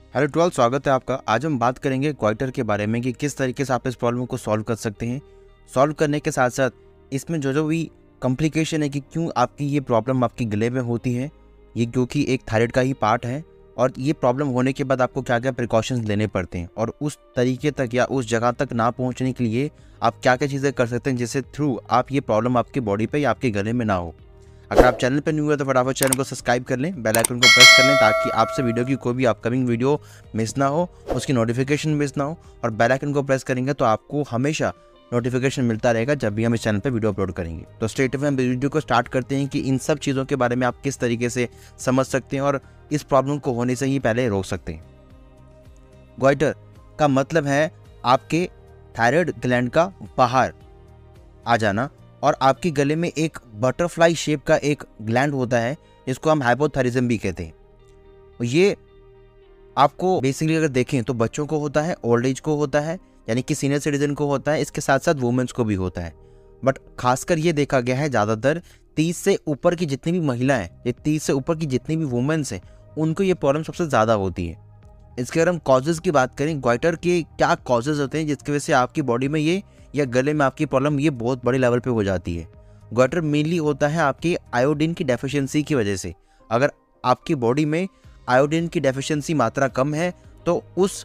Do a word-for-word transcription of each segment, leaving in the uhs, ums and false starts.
Hello twelve, स्वागत है आपका। आज हम बात करेंगे क्वाइटर के बारे में कि किस तरीके से आप इस प्रॉब्लम को सॉल्व कर सकते हैं। सॉल्व करने के साथ साथ इसमें जो जो भी कॉम्प्लिकेशन है कि क्यों आपकी ये प्रॉब्लम आपके गले में होती है, ये क्योंकि एक थायराइड का ही पार्ट है, और ये प्रॉब्लम होने के बाद आपको क्या क्या प्रिकॉशंस लेने पड़ते हैं और उस तरीके तक या उस जगह तक ना पहुंचने के लिए आप क्या क्या चीज़ें कर सकते हैं जिससे थ्रू आप ये प्रॉब्लम आपकी बॉडी पे या आपके गले में ना हो। अगर आप चैनल पर न्यू है तो फटाफट चैनल को सब्सक्राइब कर लें, बेल आइकन को प्रेस कर लें ताकि आपसे वीडियो की कोई भी अपकमिंग वीडियो मिस ना हो, उसकी नोटिफिकेशन मिस ना हो। और बेल आइकन को प्रेस करेंगे तो आपको हमेशा नोटिफिकेशन मिलता रहेगा जब भी हम इस चैनल पर वीडियो अपलोड करेंगे। तो स्ट्रेट अवे हम वीडियो को स्टार्ट करते हैं कि इन सब चीज़ों के बारे में आप किस तरीके से समझ सकते हैं और इस प्रॉब्लम को होने से ही पहले रोक सकते हैं। गॉइटर का मतलब है आपके थायराइड ग्लैंड का बाहर आ जाना, और आपके गले में एक बटरफ्लाई शेप का एक ग्लैंड होता है जिसको हम हाइपोथायरिज्म भी कहते हैं। ये आपको बेसिकली अगर देखें तो बच्चों को होता है, ओल्ड एज को होता है यानी कि सीनियर सिटीजन को होता है, इसके साथ साथ वुमेन्स को भी होता है। बट खासकर ये देखा गया है ज़्यादातर तीस से ऊपर की जितनी भी महिलाएं, ये तीस से ऊपर की जितनी भी वुमेन्स हैं, उनको ये प्रॉब्लम सबसे ज़्यादा होती है। इसके अगर हम कॉजेज़ की बात करें, गॉइटर के क्या कॉजेज़ होते हैं जिसकी वजह से आपकी बॉडी में ये या गले में आपकी प्रॉब्लम ये बहुत बड़े लेवल पे हो जाती है। गॉइटर मेनली होता है आपकी आयोडीन की डेफिशिएंसी की वजह से। अगर आपकी बॉडी में आयोडीन की डेफिशिएंसी मात्रा कम है तो उस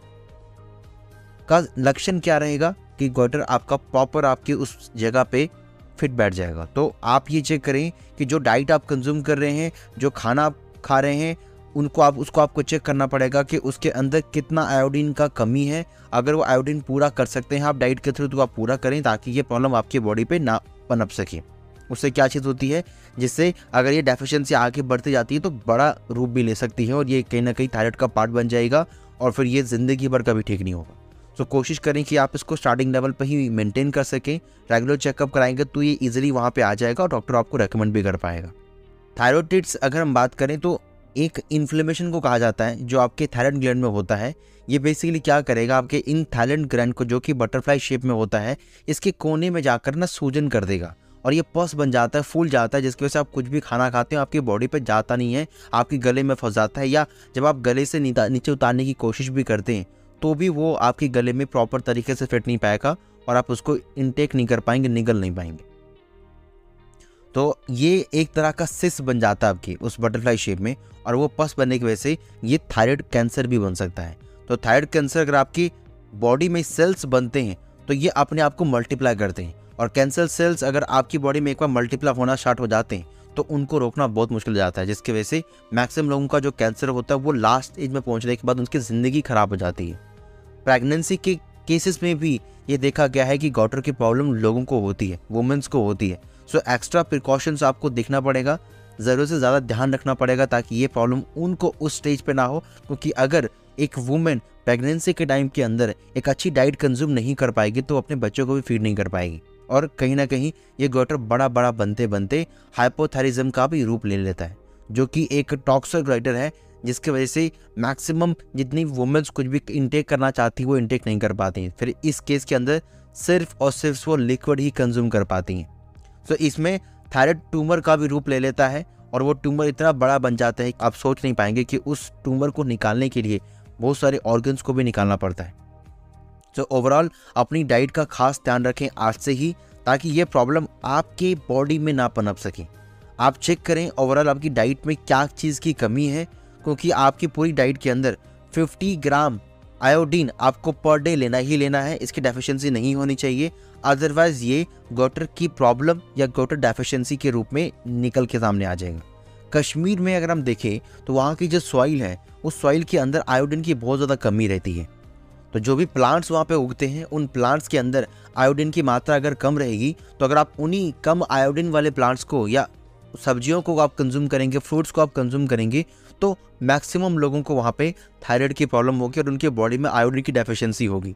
का लक्षण क्या रहेगा कि गॉइटर आपका प्रॉपर आपकी उस जगह पे फिट बैठ जाएगा। तो आप ये चेक करें कि जो डाइट आप कंज्यूम कर रहे हैं, जो खाना आप खा रहे हैं, उनको आप उसको आपको चेक करना पड़ेगा कि उसके अंदर कितना आयोडीन का कमी है। अगर वो आयोडीन पूरा कर सकते हैं आप डाइट के थ्रू तो आप पूरा करें ताकि ये प्रॉब्लम आपकी बॉडी पे ना पनप सके। उससे क्या चीज़ होती है, जिससे अगर ये डेफिशिएंसी आगे बढ़ती जाती है तो बड़ा रूप भी ले सकती है और ये कहीं ना कहीं थायराइड का पार्ट बन जाएगा और फिर ये ज़िंदगी भर कभी ठीक नहीं होगा। तो कोशिश करें कि आप इसको स्टार्टिंग लेवल पर ही मेनटेन कर सकें। रेगुलर चेकअप कराएंगे तो ये ईजिली वहाँ पर आ जाएगा और डॉक्टर आपको रेकमेंड भी कर पाएगा। थायराइडिट्स अगर हम बात करें तो एक इन्फ्लेमेशन को कहा जाता है जो आपके थायराइड ग्लैंड में होता है। ये बेसिकली क्या करेगा, आपके इन थायराइड ग्लैंड को जो कि बटरफ्लाई शेप में होता है, इसके कोने में जाकर ना सूजन कर देगा और ये पस बन जाता है, फूल जाता है, जिसकी वजह से आप कुछ भी खाना खाते हो आपकी बॉडी पे जाता नहीं है, आपके गले में फंस जाता है, या जब आप गले से नीचे उतारने की कोशिश भी करते हैं तो भी वो आपके गले में प्रॉपर तरीके से फिट नहीं पाएगा और आप उसको इनटेक नहीं कर पाएंगे, निगल नहीं पाएंगे। तो ये एक तरह का सिस बन जाता है आपकी उस बटरफ्लाई शेप में, और वो पस बनने की वजह से ये थायराइड कैंसर भी बन सकता है। तो थायराइड कैंसर अगर आपकी बॉडी में सेल्स बनते हैं तो ये अपने आप को मल्टीप्लाई करते हैं, और कैंसर सेल्स अगर आपकी बॉडी में एक बार मल्टीप्लाई होना स्टार्ट हो जाते हैं तो उनको रोकना बहुत मुश्किल हो जाता है, जिसकी वजह से मैक्सिमम लोगों का जो कैंसर होता है वो लास्ट एज में पहुँचने के बाद उनकी ज़िंदगी खराब हो जाती है। प्रेगनेंसी के केसेस में भी ये देखा गया है कि गॉइटर की प्रॉब्लम लोगों को होती है, वुमेन्स को होती है। सो एक्स्ट्रा प्रिकॉशंस आपको देखना पड़ेगा, ज़रूरत से ज़्यादा ध्यान रखना पड़ेगा ताकि ये प्रॉब्लम उनको उस स्टेज पे ना हो। क्योंकि अगर एक वुमेन प्रेगनेंसी के टाइम के अंदर एक अच्छी डाइट कंज्यूम नहीं कर पाएगी तो अपने बच्चों को भी फीड नहीं कर पाएगी, और कहीं ना कहीं ये गॉइटर बड़ा बड़ा बनते बनते हाइपोथायरिज्म का भी रूप ले लेता है, जो कि एक टॉक्सिक गॉइटर है, जिसकी वजह से मैक्सिमम जितनी वुमेन्स कुछ भी इनटेक करना चाहती है वो इनटेक नहीं कर पाती हैं। फिर इस केस के अंदर सिर्फ और सिर्फ वो लिक्विड ही कंज्यूम कर पाती हैं। तो इसमें थायराइड ट्यूमर का भी रूप ले लेता है, और वो ट्यूमर इतना बड़ा बन जाता है कि आप सोच नहीं पाएंगे कि उस ट्यूमर को निकालने के लिए बहुत सारे ऑर्गन्स को भी निकालना पड़ता है। तो ओवरऑल अपनी डाइट का खास ध्यान रखें आज से ही, ताकि ये प्रॉब्लम आपके बॉडी में ना पनप सके। आप चेक करें ओवरऑल आपकी डाइट में क्या चीज़ की कमी है, क्योंकि आपकी पूरी डाइट के अंदर पचास ग्राम आयोडीन आपको पर डे लेना ही लेना है, इसकी डेफिशिएंसी नहीं होनी चाहिए, अदरवाइज ये गॉइटर की प्रॉब्लम या गॉइटर डेफिशिएंसी के रूप में निकल के सामने आ जाएगा। कश्मीर में अगर हम देखें तो वहाँ की जो सॉइल है उस सॉइल के अंदर आयोडीन की बहुत ज़्यादा कमी रहती है। तो जो भी प्लांट्स वहाँ पे उगते हैं उन प्लांट्स के अंदर आयोडीन की मात्रा अगर कम रहेगी तो अगर आप उन्हीं कम आयोडीन वाले प्लांट्स को या सब्जियों को आप कंज्यूम करेंगे, फ्रूट्स को आप कंज्यूम करेंगे, तो मैक्सिमम लोगों को वहाँ पे थायराइड की प्रॉब्लम होगी और उनके बॉडी में आयोडीन की डेफिशिएंसी होगी।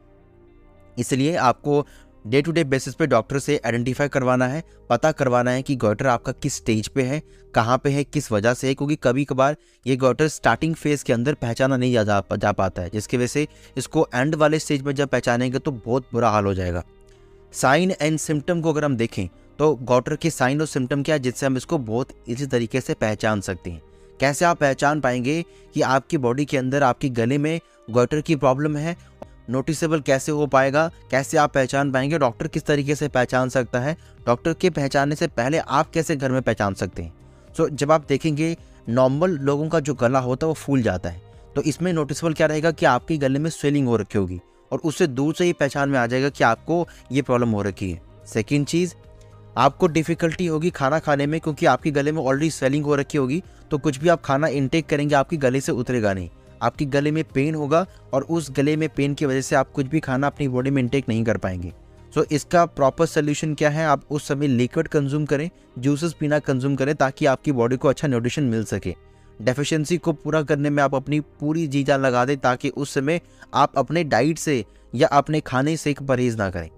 इसलिए आपको डे टू डे बेसिस पे डॉक्टर से आइडेंटिफाई करवाना है, पता करवाना है कि गॉइटर आपका किस स्टेज पे है, कहाँ पे है, किस वजह से है, क्योंकि कभी कभार ये गॉइटर स्टार्टिंग फेज के अंदर पहचाना नहीं जा, जा, जा पाता है, जिसकी वजह से इसको एंड वाले स्टेज में जब पहचानेंगे तो बहुत बुरा हाल हो जाएगा। साइन एंड सिम्टम को अगर हम देखें तो गॉइटर के साइन और सिम्टम क्या है जिससे हम इसको बहुत इजी तरीके से पहचान सकते हैं कैसे आप पहचान पाएंगे कि आपकी बॉडी के अंदर आपके गले में गॉइटर की प्रॉब्लम है? नोटिसेबल कैसे हो पाएगा, कैसे आप पहचान पाएंगे, डॉक्टर किस तरीके से पहचान सकता है, डॉक्टर के पहचानने से पहले आप कैसे घर में पहचान सकते हैं? सो so, जब आप देखेंगे नॉर्मल लोगों का जो गला होता है वो फूल जाता है, तो इसमें नोटिसेबल क्या रहेगा कि आपके गले में स्वेलिंग हो रखी होगी और उससे दूर से ही पहचान में आ जाएगा कि आपको ये प्रॉब्लम हो रखी है। सेकेंड चीज़, आपको डिफ़िकल्टी होगी खाना खाने में, क्योंकि आपके गले में ऑलरेडी स्वेलिंग हो रखी होगी, तो कुछ भी आप खाना इनटेक करेंगे आपके गले से उतरेगा नहीं, आपके गले में पेन होगा और उस गले में पेन की वजह से आप कुछ भी खाना अपनी बॉडी में इनटेक नहीं कर पाएंगे। सो so, इसका प्रॉपर सोल्यूशन क्या है? आप उस समय लिक्विड कंज्यूम करें, जूसेस पीना कंज्यूम करें, ताकि आपकी बॉडी को अच्छा न्यूट्रिशन मिल सके। डेफिशिएंसी को पूरा करने में आप अपनी पूरी जी जान लगा दें, ताकि उस समय आप अपने डाइट से या अपने खाने से परहेज ना करें।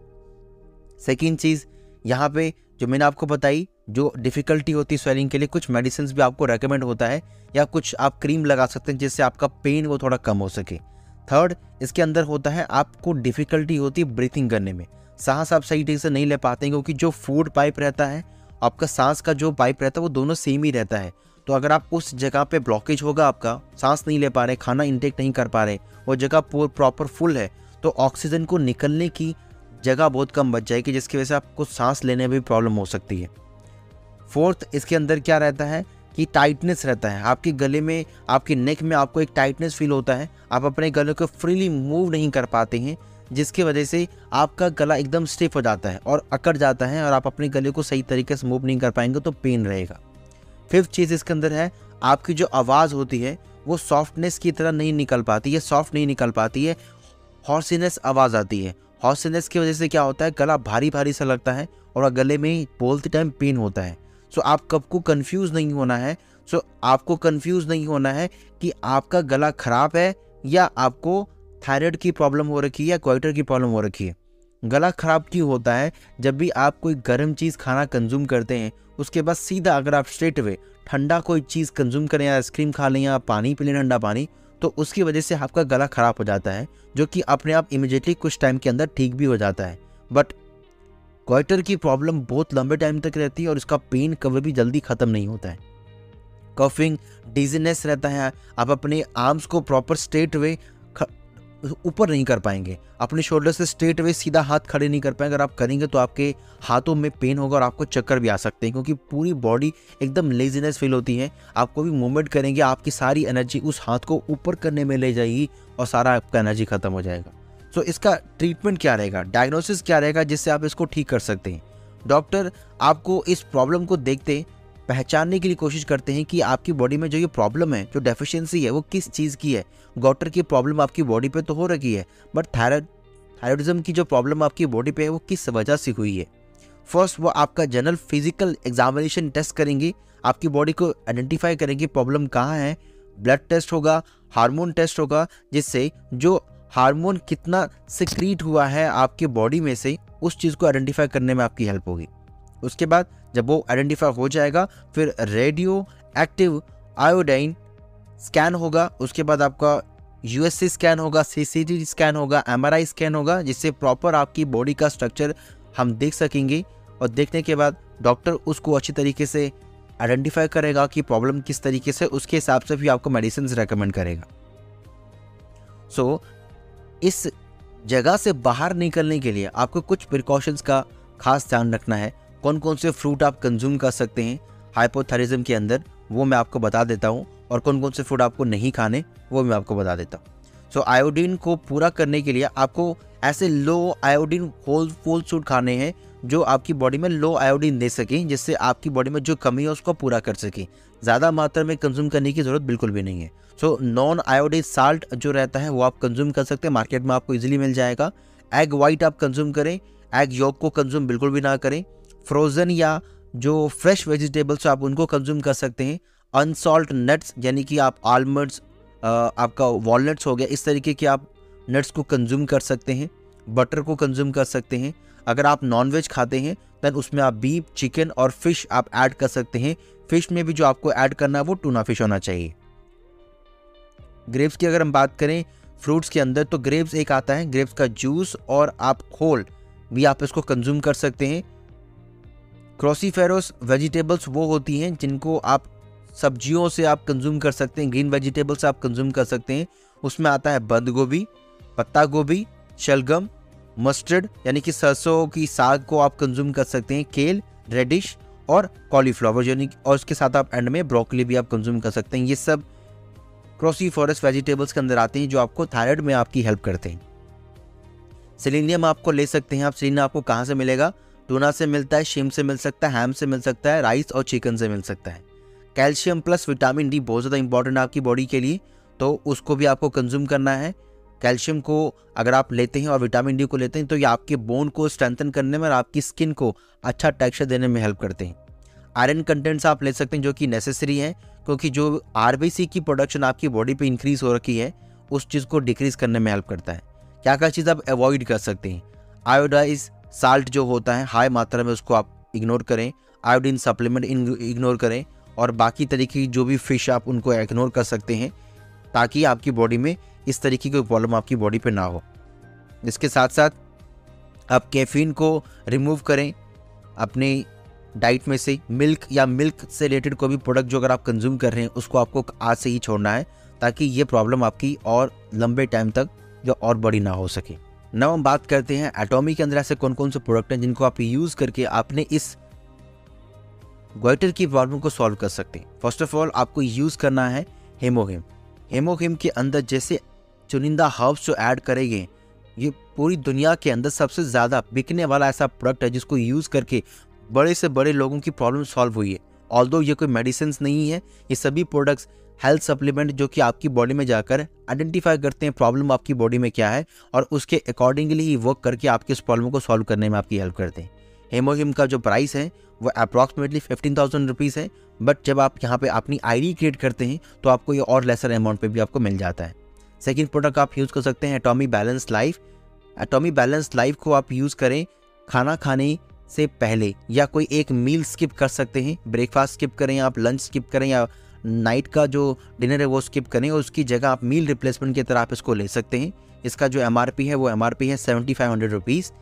सेकेंड चीज़, यहाँ पे जो मैंने आपको बताई, जो डिफ़िकल्टी होती है स्वेलिंग के लिए, कुछ मेडिसिन भी आपको रेकमेंड होता है या कुछ आप क्रीम लगा सकते हैं जिससे आपका पेन वो थोड़ा कम हो सके। थर्ड, इसके अंदर होता है आपको डिफ़िकल्टी होती है ब्रीथिंग करने में, सांस आप सही ठीक से नहीं ले पाते हैं, क्योंकि जो फूड पाइप रहता है, आपका सांस का जो पाइप रहता है वो दोनों सेम ही रहता है। तो अगर आप उस जगह पे ब्लॉकेज होगा, आपका सांस नहीं ले पा रहे, खाना इंटेक नहीं कर पा रहे, वो जगह प्रॉपर फुल है, तो ऑक्सीजन को निकलने की जगह बहुत कम बच जाएगी, जिसकी वजह से आपको सांस लेने में भी प्रॉब्लम हो सकती है। फोर्थ, इसके अंदर क्या रहता है कि टाइटनेस रहता है आपके गले में, आपके नेक में आपको एक टाइटनेस फील होता है, आप अपने गले को फ्रीली मूव नहीं कर पाते हैं, जिसकी वजह से आपका गला एकदम स्टिफ हो जाता है और अकड़ जाता है और आप अपने गले को सही तरीके से मूव नहीं कर पाएंगे, तो पेन रहेगा। फिफ्थ चीज़ इसके अंदर है, आपकी जो आवाज़ होती है वो सॉफ्टनेस की तरह नहीं निकल पाती है, सॉफ्ट नहीं निकल पाती है, हॉर्सीनेस आवाज़ आती है। हॉर्सीनेस की वजह से क्या होता है, गला भारी भारी सा लगता है और गले में बोलते टाइम पेन होता है। सो आप कब को कंफ्यूज नहीं होना है, सो आपको कंफ्यूज नहीं होना है कि आपका गला खराब है या आपको थायराइड की प्रॉब्लम हो रखी है या गॉइटर की प्रॉब्लम हो रखी है। गला खराब क्यों होता है? जब भी आप कोई गर्म चीज़ खाना कंज्यूम करते हैं, उसके बाद सीधा अगर आप स्ट्रेट वे ठंडा कोई चीज़ कंज्यूम करें या आइसक्रीम खा लें या पानी पी लें ठंडा पानी, तो उसकी वजह से आपका गला ख़राब हो जाता है, जो कि अपने आप इमीडिएटली कुछ टाइम के अंदर ठीक भी हो जाता है। बट गॉइटर की प्रॉब्लम बहुत लंबे टाइम तक रहती है और इसका पेन कभी भी जल्दी ख़त्म नहीं होता है। कफिंग, डिजीनेस रहता है, आप अपने आर्म्स को प्रॉपर स्ट्रेट वे ऊपर नहीं कर पाएंगे, अपने शोल्डर से स्ट्रेट वे सीधा हाथ खड़े नहीं कर पाएंगे। अगर आप करेंगे तो आपके हाथों में पेन होगा और आपको चक्कर भी आ सकते हैं, क्योंकि पूरी बॉडी एकदम लेजीनेस फील होती है। आप कोई भी मूवमेंट करेंगे, आपकी सारी एनर्जी उस हाथ को ऊपर करने में ले जाएगी और सारा आपका एनर्जी खत्म हो जाएगा। सो so, इसका ट्रीटमेंट क्या रहेगा, डायग्नोसिस क्या रहेगा जिससे आप इसको ठीक कर सकते हैं? डॉक्टर आपको इस प्रॉब्लम को देखते पहचानने के लिए कोशिश करते हैं कि आपकी बॉडी में जो ये प्रॉब्लम है, जो डेफिशिएंसी है, वो किस चीज़ की है। गॉइटर की प्रॉब्लम आपकी बॉडी पे तो हो रखी है, बट थायराइड थायराइडिज्म की जो प्रॉब्लम आपकी बॉडी पे है वो किस वजह से हुई है। फर्स्ट, वो आपका जनरल फिजिकल एग्जामिनेशन टेस्ट करेंगे, आपकी बॉडी को आइडेंटिफाई करेंगे प्रॉब्लम कहाँ है। ब्लड टेस्ट होगा, हार्मोन टेस्ट होगा, जिससे जो हार्मोन कितना सिक्रीट हुआ है आपके बॉडी में से, उस चीज़ को आइडेंटिफाई करने में आपकी हेल्प होगी। उसके बाद जब वो आइडेंटिफाई हो जाएगा, फिर रेडियो एक्टिव आयोडाइन स्कैन होगा, उसके बाद आपका यूएससी स्कैन होगा, सीसीटी स्कैन होगा, एमआरआई स्कैन होगा, जिससे प्रॉपर आपकी बॉडी का स्ट्रक्चर हम देख सकेंगे। और देखने के बाद डॉक्टर उसको अच्छी तरीके से आइडेंटिफाई करेगा कि प्रॉब्लम किस तरीके से, उसके हिसाब से भी आपको मेडिसिन रेकमेंड करेगा। सो so, इस जगह से बाहर निकलने के लिए आपको कुछ प्रिकॉशंस का खास ध्यान रखना है। कौन कौन से फ्रूट आप कंज्यूम कर सकते हैं हाइपोथायराइडिज्म के अंदर, वो मैं आपको बता देता हूँ, और कौन कौन से फूड आपको नहीं खाने वो मैं आपको बता देता हूँ। सो आयोडीन को पूरा करने के लिए आपको ऐसे low iodine whole full food खाने हैं जो आपकी बॉडी में लो आयोडीन दे सकें, जिससे आपकी बॉडी में जो कमी है उसको पूरा कर सकें। ज़्यादा मात्रा में कंज्यूम करने की ज़रूरत बिल्कुल भी नहीं है। सो नॉन आयोडीन साल्ट जो रहता है वो आप कंज्यूम कर सकते हैं, मार्केट में आपको इजीली मिल जाएगा। एग वाइट आप कंज्यूम करें, एग योक को कंज्यूम बिल्कुल भी ना करें। फ्रोज़न या जो फ्रेश वेजिटेबल्स आप उनको कंज्यूम कर सकते हैं। अनसॉल्ट नट्स यानी कि आप आलमंड्स, आपका वॉलनट्स हो गया, इस तरीके के आप नट्स को कंज्यूम कर सकते हैं। बटर को कंज्यूम कर सकते हैं। अगर आप नॉनवेज खाते हैं दैन उसमें आप बीफ, चिकन और फिश आप ऐड कर सकते हैं। फिश में भी जो आपको ऐड करना है वो टूना फिश होना चाहिए। ग्रेप्स की अगर हम बात करें फ्रूट्स के अंदर, तो ग्रेप्स एक आता है, ग्रेप्स का जूस, और आप खोल भी आप इसको कंज्यूम कर सकते हैं। क्रॉसीफेरोस वेजिटेबल्स वो होती हैं जिनको आप सब्जियों से आप कंज्यूम कर सकते हैं, ग्रीन वेजिटेबल से आप कंज्यूम कर सकते हैं। उसमें आता है बंद गोभी, पत्ता गोभी, शलगम, मस्टर्ड यानी कि सरसों की साग को आप कंज्यूम कर सकते हैं, केल, रेडिश और कॉलीफ्लावर यानी, और उसके साथ आप एंड में ब्रोकली भी आप कंज्यूम कर सकते हैं। ये सब क्रोसीफोरस वेजिटेबल्स के अंदर आते हैं जो आपको थायराइड में आपकी हेल्प करते हैं। सेलेनियम आपको ले सकते हैं आप। सेलेनियम आपको कहाँ से मिलेगा? टूना से मिलता है, शिम से मिल सकता है, हैम से मिल सकता है, राइस और चिकन से मिल सकता है। कैल्शियम प्लस विटामिन डी बहुत ज़्यादा इंपॉर्टेंट है आपकी बॉडी के लिए, तो उसको भी आपको कंज्यूम करना है। कैल्शियम को अगर आप लेते हैं और विटामिन डी को लेते हैं तो ये आपके बोन को स्ट्रेंथन करने में और आपकी स्किन को अच्छा टेक्सचर देने में हेल्प करते हैं। आयरन कंटेंट्स आप ले सकते हैं जो कि नेसेसरी है, क्योंकि जो आरबीसी की प्रोडक्शन आपकी बॉडी पे इंक्रीज हो रखी है उस चीज़ को डिक्रीज करने में हेल्प करता है। क्या क्या चीज़ आप अवॉइड कर सकते हैं? आयोडाइज साल्ट जो होता है हाई मात्रा में उसको आप इग्नोर करें, आयोडीन सप्लीमेंट इग्नोर करें, और बाकी तरीके की जो भी फिश आप उनको इग्नोर कर सकते हैं ताकि आपकी बॉडी में इस तरीके की प्रॉब्लम आपकी बॉडी पे ना हो। इसके साथ साथ आप कैफीन को रिमूव करें अपने डाइट में से। मिल्क या मिल्क से रिलेटेड कोई भी प्रोडक्ट जो अगर आप कंज्यूम कर रहे हैं उसको आपको आज से ही छोड़ना है ताकि ये प्रॉब्लम आपकी और लंबे टाइम तक जो और बड़ी ना हो सके। now हम बात करते हैं एटॉमी के अंदर ऐसे कौन कौन से प्रोडक्ट हैं जिनको आप यूज़ करके आपने इस गोइटर की प्रॉब्लम को सॉल्व कर सकते हैं। फर्स्ट ऑफ ऑल आपको यूज़ करना है हेमोहिम। हेमोहिम के अंदर जैसे चुनिंदा हर्ब्स जो ऐड करेंगे, ये पूरी दुनिया के अंदर सबसे ज़्यादा बिकने वाला ऐसा प्रोडक्ट है जिसको यूज़ करके बड़े से बड़े लोगों की प्रॉब्लम सॉल्व हुई है। ऑल्दो ये कोई मेडिसिन नहीं है, ये सभी प्रोडक्ट्स हेल्थ सप्लीमेंट जो कि आपकी बॉडी में जाकर आइडेंटिफाई करते हैं प्रॉब्लम आपकी बॉडी में क्या है और उसके अकॉर्डिंगली ही वर्क करके आपके इस प्रॉब्लम को सॉल्व करने में आपकी हेल्प करते हैं। हेमोहिम का जो प्राइस है वो अप्रॉक्सीमेटली फिफ्टीन थाउजेंड रुपीज़ है, बट जब आप यहाँ पे अपनी आईडी क्रिएट करते हैं तो आपको ये और लेसर अमाउंट पे भी आपको मिल जाता है। सेकंड प्रोडक्ट आप यूज़ कर सकते हैं Atomy balance life. Atomy balance life को आप यूज़ करें खाना खाने से पहले, या कोई एक मील स्किप कर सकते हैं, ब्रेकफास्ट स्किप करें, आप लंच स्किप करें या नाइट का जो डिनर है वो स्किप करें और उसकी जगह आप मील रिप्लेसमेंट की तरह आप इसको ले सकते हैं। इसका जो एमआरपी है वो एमआरपी है सेवेंटी फाइव हंड्रेड रुपीज़।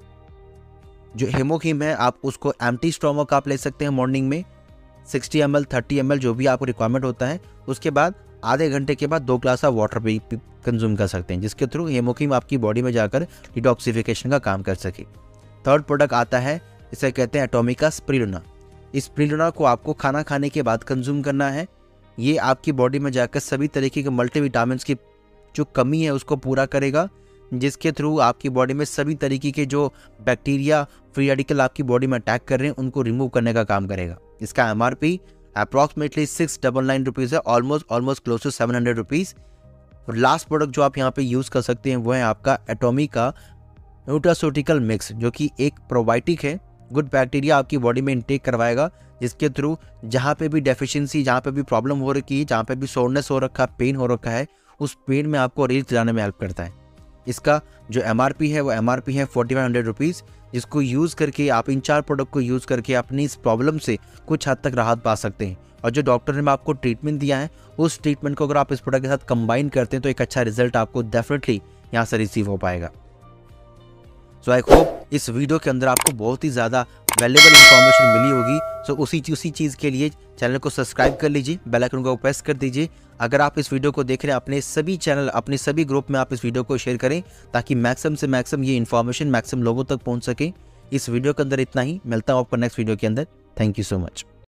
जो हेमोहिम है आप उसको एम्प्टी स्टोमक आप ले सकते हैं मॉर्निंग में sixty M L thirty M L जो भी आपको रिक्वायरमेंट होता है। उसके बाद आधे घंटे के बाद दो ग्लास आप वाटर भी कंज्यूम कर सकते हैं जिसके थ्रू हेमोहिम आपकी बॉडी में जाकर डिटॉक्सिफिकेशन का काम कर सके। थर्ड प्रोडक्ट आता है, इसे कहते हैं एटोमिका स्पिरुलिना। इस स्पिरुलिना को आपको खाना खाने के बाद कंज्यूम करना है। ये आपकी बॉडी में जाकर सभी तरीके के मल्टीविटामिन्स की जो कमी है उसको पूरा करेगा, जिसके थ्रू आपकी बॉडी में सभी तरीके के जो बैक्टीरिया फ्री रेडिकल आपकी बॉडी में अटैक कर रहे हैं उनको रिमूव करने का काम करेगा। इसका MRP approximately six double nine rupees है, almost almost close to seven hundred rupees. और लास्ट प्रोडक्ट जो आप यहाँ पे यूज़ कर सकते हैं वो है आपका एटोमिका न्यूट्रास्यूटिकल मिक्स, जो कि एक प्रोबायोटिक है। गुड बैक्टीरिया आपकी बॉडी में इनटेक करवाएगा, जिसके थ्रू जहाँ पे भी डेफिशिएंसी, जहाँ पे भी प्रॉब्लम हो रखी है, जहाँ पे भी सोरनेस हो रखा है, पेन हो रखा है, उस पेन में आपको रिलीफ दिलाने में हेल्प करता है। इसका जो एमआरपी है वो एमआरपी है फोर्टी फाइव हंड्रेड रुपीज़, जिसको यूज़ करके आप इन चार प्रोडक्ट को यूज़ करके अपनी इस प्रॉब्लम से कुछ हद तक राहत पा सकते हैं। और जो डॉक्टर ने आपको ट्रीटमेंट दिया है उस ट्रीटमेंट को अगर आप इस प्रोडक्ट के साथ कंबाइन करते हैं तो एक अच्छा रिजल्ट आपको डेफिनेटली यहाँ से रिसीव हो पाएगा। सो आई होप इस वीडियो के अंदर आपको बहुत ही ज़्यादा वैल्यूएबल इंफॉर्मेशन मिली होगी। सो उसी उसी चीज़ के लिए चैनल को सब्सक्राइब कर लीजिए, बेल आइकन को प्रेस कर दीजिए। अगर आप इस वीडियो को देख रहे हैं अपने सभी चैनल, अपने सभी ग्रुप में आप इस वीडियो को शेयर करें ताकि मैक्सिमम से मैक्सिमम ये इन्फॉर्मेशन मैक्सिमम लोगों तक पहुँच सके। इस वीडियो के अंदर इतना ही, मिलता हूँ आपको नेक्स्ट वीडियो के अंदर। Thank you so much.